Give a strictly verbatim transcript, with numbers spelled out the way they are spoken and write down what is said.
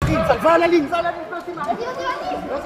sprint, va à la ligne, va à la ligne, vas-y, Marie. Vas-y, vas-y, vas-y.